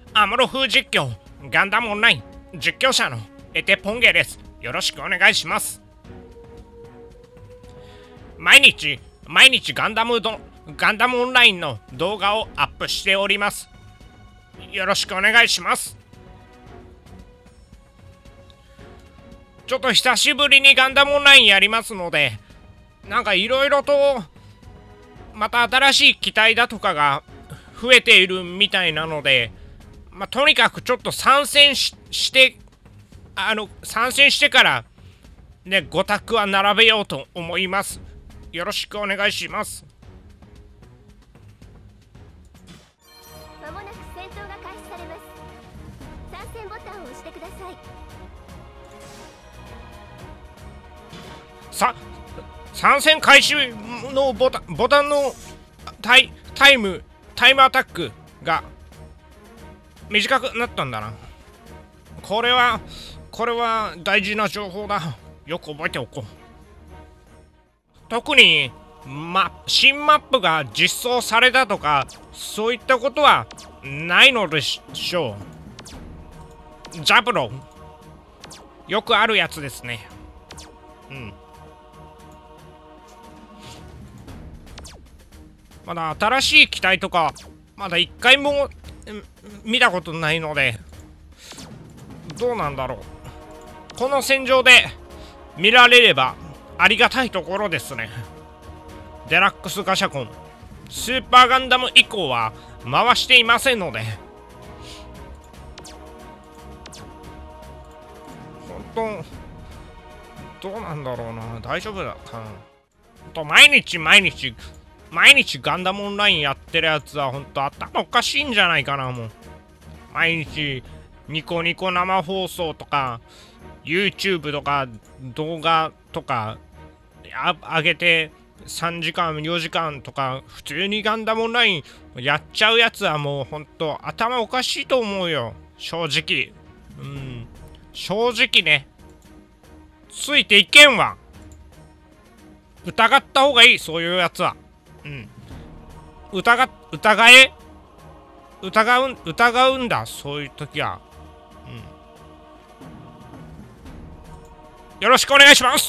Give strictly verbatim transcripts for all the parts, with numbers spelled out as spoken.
アムロ風実況ガンダムオンライン実況者のエテポンゲです。よろしくお願いします。毎日毎日ガンダムドガンダムオンラインの動画をアップしております。よろしくお願いします。ちょっと久しぶりにガンダムオンラインやりますので、なんかいろいろとまた新しい機体だとかが増えているみたいなので、まあ、とにかくちょっと参戦 し, してあの参戦してからね、ご択は並べようと思います。よろしくお願いします。 まもなく戦闘が開始されます。参戦ボタンを押してください。 さ参戦開始のボタンボタンのタイタイムタイムアタックが短くなったんだな。これはこれは大事な情報だ。よく覚えておこう。特に、ま、新マップが実装されたとかそういったことはないのでしょう。ジャブロよくあるやつですね。うん。まだ新しい機体とかまだ一回も見たことないので、どうなんだろう。この戦場で見られればありがたいところですね。デラックスガシャコンスーパーガンダム以降は回していませんので、本当どうなんだろうな。大丈夫だかな。と毎日毎日毎日ガンダムオンラインやってるやつは本当頭おかしいんじゃないかな。もう毎日ニコニコ生放送とか YouTube とか動画とか上げてさんじかんよじかんとか普通にガンダムオンラインやっちゃうやつはもう本当頭おかしいと思うよ、正直。うん、正直ね、ついていけんわ。疑った方がいい、そういうやつは。うん。疑、疑え疑う、疑うんだ、そういう時は。うん。よろしくお願いします。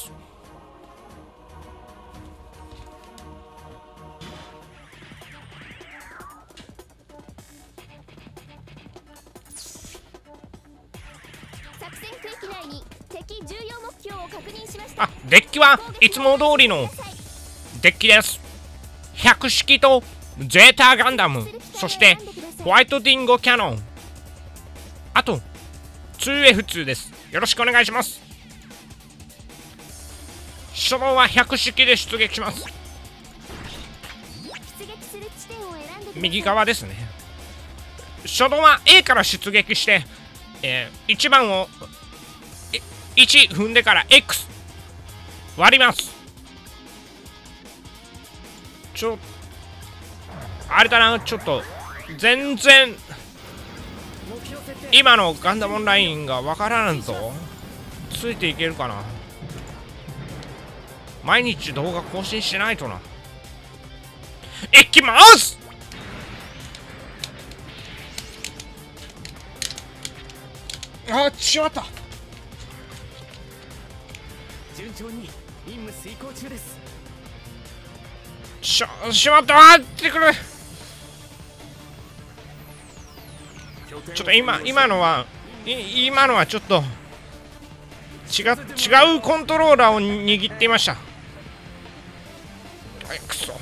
作戦区域内に敵重要目標を確認しました。 あ、デッキはいつも通りのデッキです。百式とゼータガンダム、そしてホワイトディンゴキャノン、あと ツーエフツー です。よろしくお願いします。初動は百式で出撃します。右側ですね。初動は A から出撃して、えー、いちばんをいち踏んでから X 割ります。ちょあれだな、ちょっと全然今のガンダムオンラインがわからんぞ。ついていけるかな。毎日動画更新しないとな。いきます。あ、しまった。 順調に任務遂行中です。 しょ、しまった。待ってくれ。ちょっと今今のはい今のはちょっと違違うコントローラーを握っていました。はい、くそ。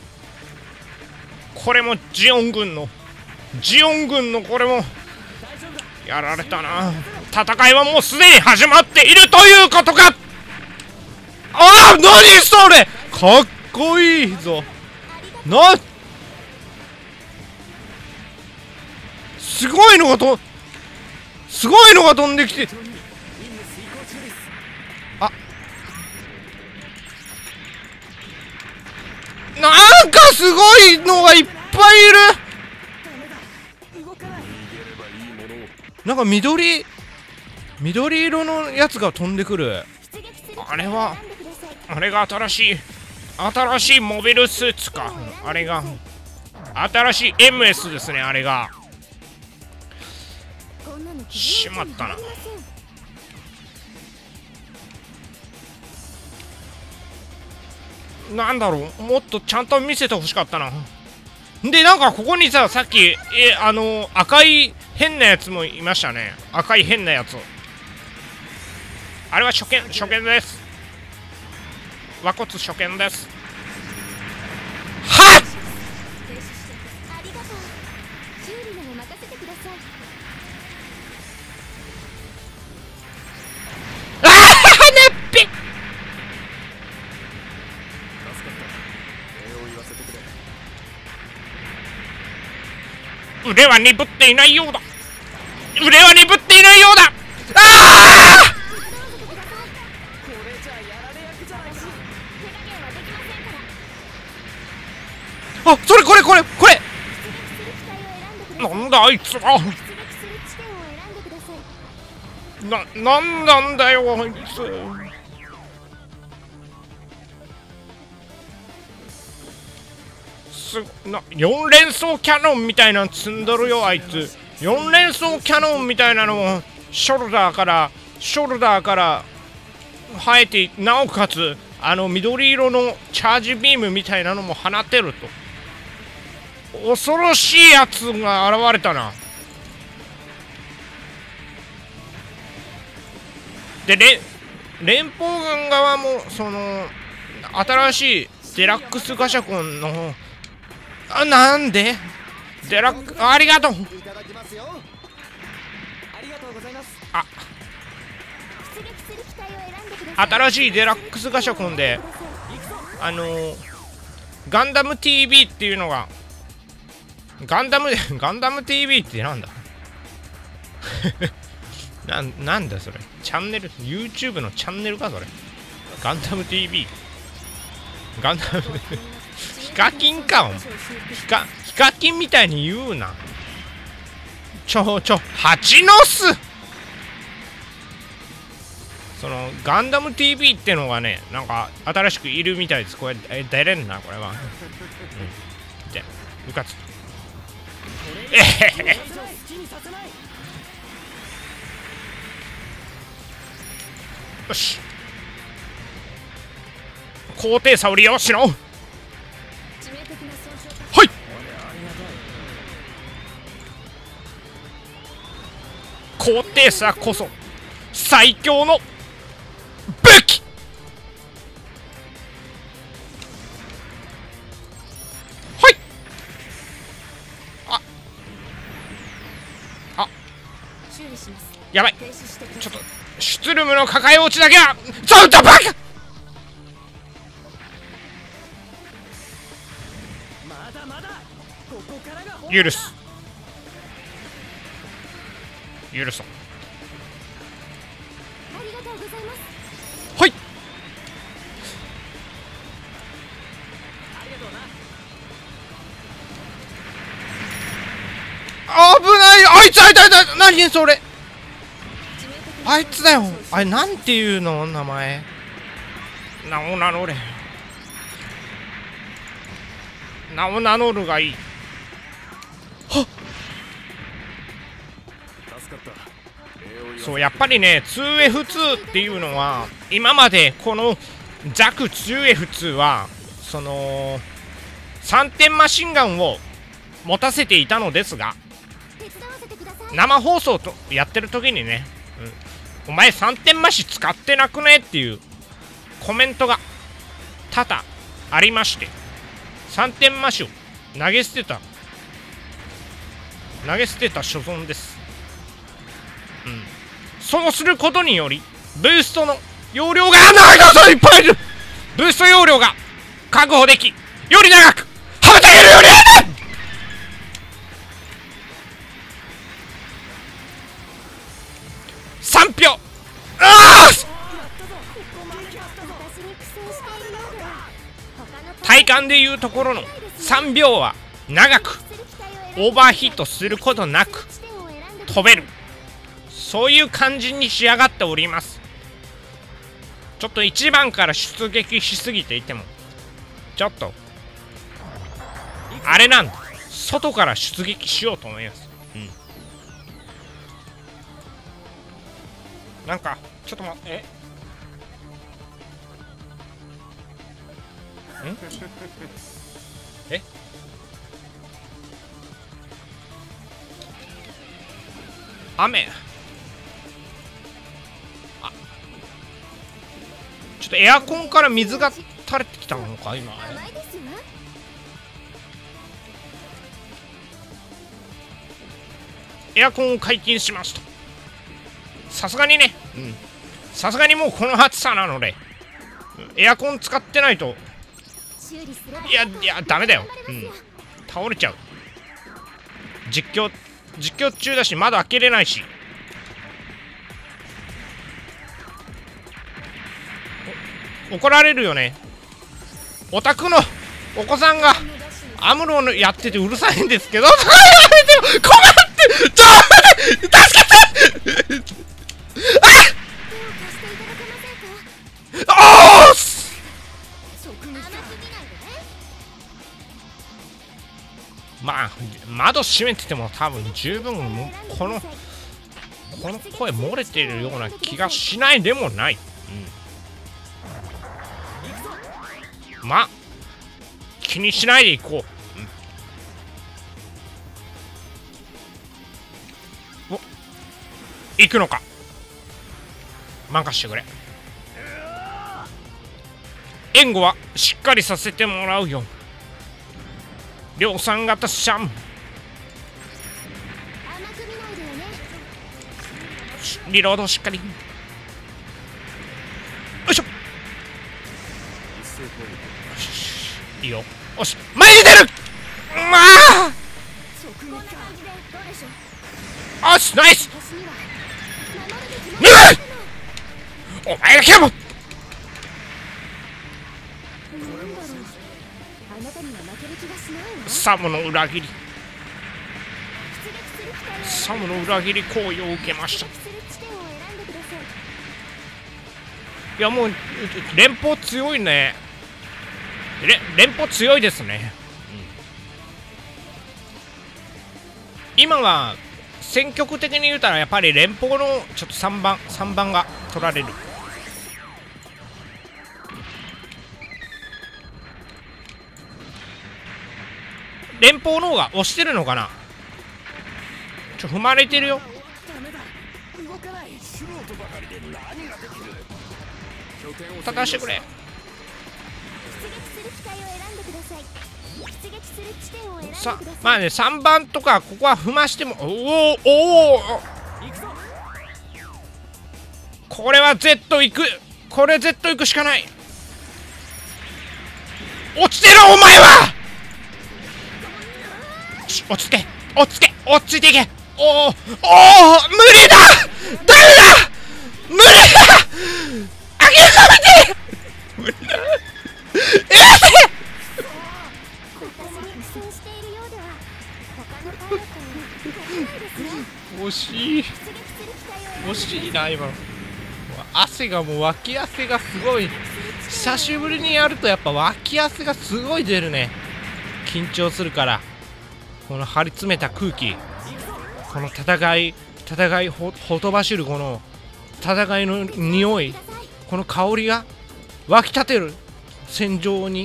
これもジオン軍のジオン軍のこれもやられたな。戦いはもうすでに始まっているということか。ああ、何それ、かっこいいぞ。な、すごいのがとすごいのが飛んできて、あ、なんかすごいのがいっぱいいる。なんか緑緑色のやつが飛んでくる。あれはあれが新しい新しいモビルスーツか。あれが新しい エムエス ですね。あれがこんなのしまったな。なんだろう、もっとちゃんと見せてほしかったな。で、なんかここにさ、さっき、え、あの、赤い変なやつもいましたね。赤い変なやつ。あれは初見、初見です。和骨初見です。はっ！ ありがとう。修理なら任せてください。 ああ、ねっぺ！ 助かった礼を言わせてくれ。 腕は鈍っていないようだ。腕は鈍っていないようだ。ああ！ これじゃやられ役じゃないか。 手加減はできませんから。 あ、それこれこれこれ。 出撃する機体を選んでください。 なんだあいつは。 出撃する地点を選んでください。 な、なんなんだよあいつ。すなよん連装キャノンみたいなの積んどるよあいつ。よん連装キャノンみたいなのをショルダーからショルダーから生えて、なおかつあの緑色のチャージビームみたいなのも放てると。恐ろしいやつが現れたな。で、れ連邦軍側もその新しいデラックスガシャコンの、あ、なんでデラック、ありがとう。 いただきますよ。ありがとうございます。 あ、 出撃する機体を選んでください。 新しいデラックスガシャコンで、あのー、ガンダム ティーブイ っていうのが、ガンダムガンダム ティーブイ ってなんだな、なんだそれ、チャンネル YouTube のチャンネルかそれ。ガンダム ティーブイ、ガンダムヒカキンか、お前。ヒカヒカキンみたいに言うな。ちょちょ蜂の巣。そのガンダム ティーブイ ってのがね、なんか新しくいるみたいです。これえ出れんなこれは。うん、で部活えへへ。よし、高低差を利用しろ。はい。高低差こそ最強の武器。はい。ああ、 修理します。 やばい。 停止してください。 ちょっとシュトゥルムの抱え落ちだけはちょっとバカ。 まだまだここからが本許す許そう。 ありがとうございます。 はい。 ありがとうな。 危ない。あいつあいつあいつ、何それ。あいつだよ。あれなんていうの名前。名を名乗れ。名を名乗るがいい。はっ。 助かった。 そうやっぱりね ツーエフツー っていうのは今までこのザク ツーエフツー はそのさんてんマシンガンを持たせていたのですが、 手伝わせてください。 生放送とやってる時にね、うん、お前さんてんマシ使ってなくねっていうコメントが多々ありまして、さんてんマシを投げ捨てた投げ捨てた所存です。うん、そうすることによりブーストの容量がないがいっぱいいる。ブースト容量が確保でき、より長く羽ばたけるようになる。さんびょう。ああ、体感でいうところのさんびょうは長くオーバーヒートすることなく飛べる、そういう感じに仕上がっております。ちょっといちばんから出撃しすぎていてもちょっとあれなんで外から出撃しようと思います。うん、 なんかちょっと待って、えんえ雨、あ、ちょっとエアコンから水が垂れてきたのか今。 甘いですわ。 エアコンを解禁しますと。さすがにね、うんさすがにもうこの暑さなのでエアコン使ってないと、 修理すればいやいやダメだよ、うん、倒れちゃう。実況実況中だし窓開けれないし、お怒られるよね。お宅のお子さんがアムロのやっててうるさいんですけど、それやめてよ、困ってちょっと助けてあっおーすまあ窓閉めてても多分十分もうこのこの声漏れてるような気がしないでもない、うん、まあ気にしないでいこう、うん、お行くのか任してくれ。援護はしっかりさせてもらうよ。量産型シャン。リロードしっかり。よいしょ。いいよ。よし、前に出る。まあ。よし、ナイス。にばい。お前がキャブ。サムの裏切りサムの裏切り行為を受けました。いやもう連邦強いね。れ連邦強いですね、うん、今は戦局的に言うたらやっぱり連邦のちょっとさんばんさんばんが取られる。連邦の方が押してるのかな。ちょ踏まれてるよ。立してくれ。さまあねさんばんとかここは踏ましてもおおおおこれは Z 行く。これ Z 行くしかない。落ちてるお前は。落ち着け落ち着け落ち着いていけ。おおおお無理だダメだ無理だ諦めて無理だええ惜しい惜しいな今。汗がもう脇汗がすごい。久しぶりにやるとやっぱ脇汗がすごい出るね。緊張するからこの張り詰めた空気、この戦い戦いほほとばしるこの戦いの匂い、この香りが湧き立てる戦場に、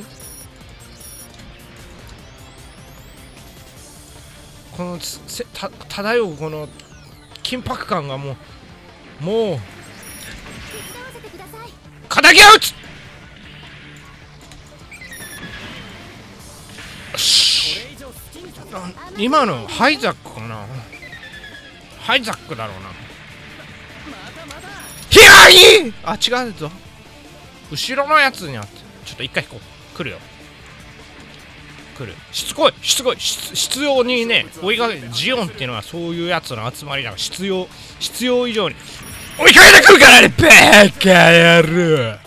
このせた漂うこの緊迫感がもうもう敵を撃つ。よし今のハイザックかな。ハイザックだろうな。ひらぎあ違うぞ。後ろのやつにあってちょっと一回引こう。来るよ来る。しつこいしつこい必要にね追いかけて。ジオンっていうのはそういうやつの集まりだから必要必要以上に追いかけてくるからね。バカ野郎。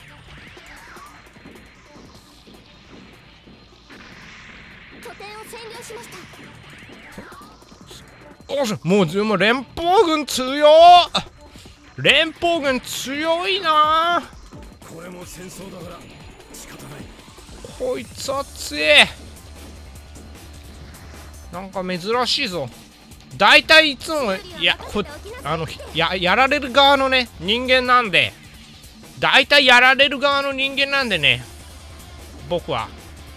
もうでも連邦軍強っ。連邦軍強いな。 これも戦争だから仕方ない。 こいつは強い。なんか珍しいぞ。 大体いつもやこあのややられる側のね人間なんで、大体やられる側の人間なんでね、僕は。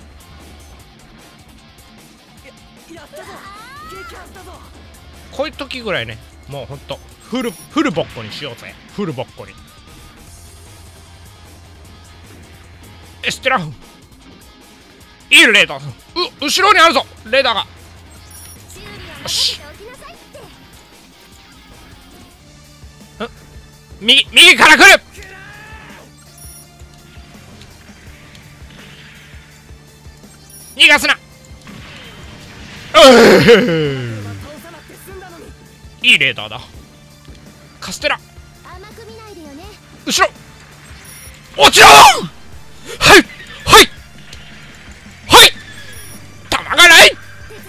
やったぞ、撃破したぞ。 こういう時ぐらいね、もうほんとフルフルボッコにしようぜ。フルボッコに。エステラン、いいレーダー。う後ろにあるぞレーダーが。よし。右右から来る。逃がすな。いいレーダーだ。カステラ後ろ落ちろ。はいはいはい、弾がない。よ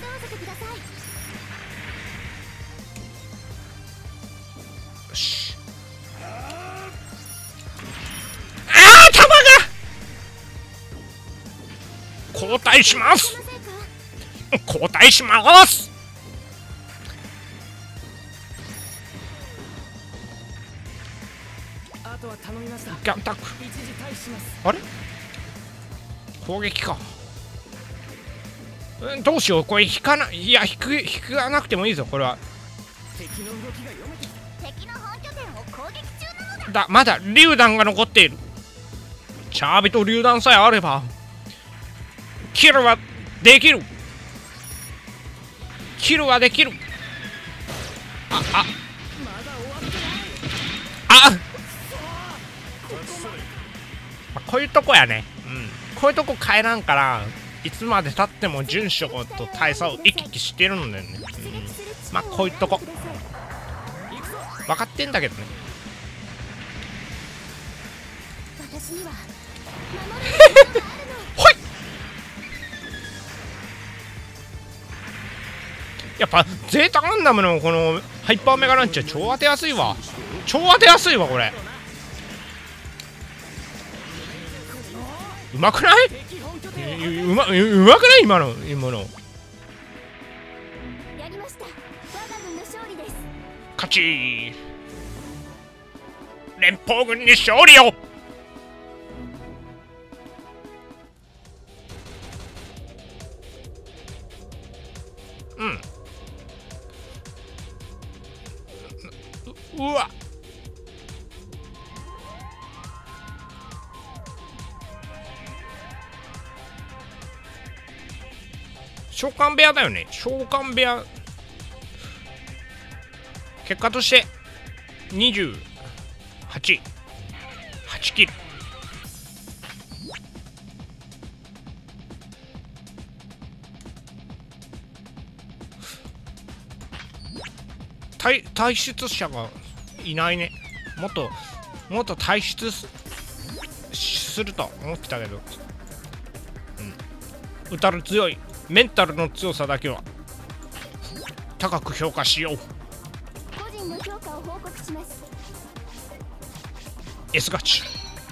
し。ああ弾が交代します。交代します。 あとは頼みました。 ギャンタック。 一時退避します。 あれ攻撃か。うん、どうしよう。これ引かない。いや引く引かなくてもいいぞこれは。 敵の動きが読めて敵の本拠点を攻撃中なのだ。 だまだ榴弾が残っている。チャービと榴弾さえあればキルはできる。キルはできる。あああ、まあ、こういうとこやね。うん、こういうとこ変えらんから、いつまでたっても順守と大佐を行き来してるんだよね。うん、まあこういうとこ分かってんだけどね。 私にはほい。やっぱゼータガンダムのこのハイパーメガランチは超当てやすいわ。超当てやすいわこれ。うまくない？う, う, ま, うまくない今の今の。 やりました。我が軍の勝利です。 勝ち。連邦軍に勝利を。うん。う, うわ。召喚部屋だよね。召喚部屋。結果としてにじゅうはち、はちキル。退退出者がいないね。もっともっと退出 す, すると思ってたけど、うん、歌る強いメンタルの強さだけは高く評価しよう。 個人の評価を報告します。 S ガチ。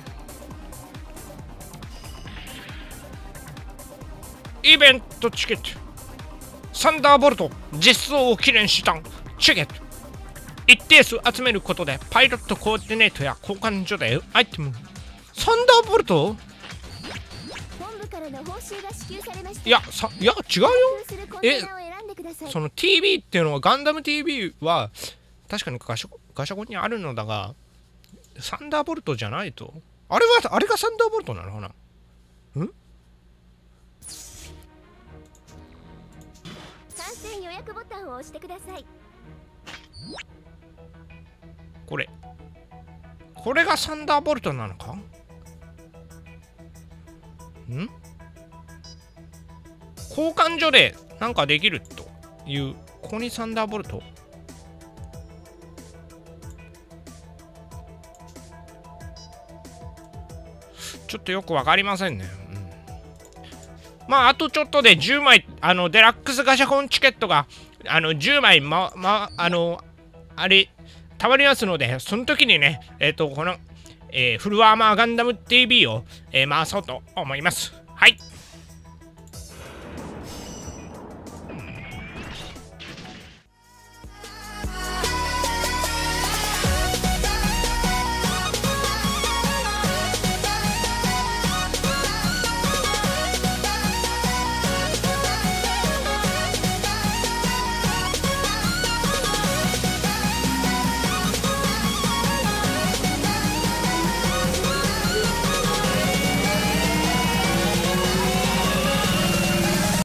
イベントチケットサンダーボルト実装を記念したチケット。一定数集めることでパイロットコーディネートや交換所でアイテム。サンダーボルト本部からの報酬が支給されました。 いやさいや違うよ。えその ティービー っていうのはガンダム ティービー は確かにガシャガシャコンにあるのだが、サンダーボルトじゃないと。あれはあれがサンダーボルトなのかな。ん参戦予約ボタンを押してください。 これこれがサンダーボルトなのか。ん交換所でなんかできるという。ここにサンダーボルト。ちょっとよくわかりませんね。うん、まああとちょっとでじゅうまいあのデラックスガシャコンチケットがあのじゅうまいままあのあれたまりますので、その時にねえっ、ー、とこの、えー、フルアーマーガンダム ティービー を、えー、回そうと思います。はい。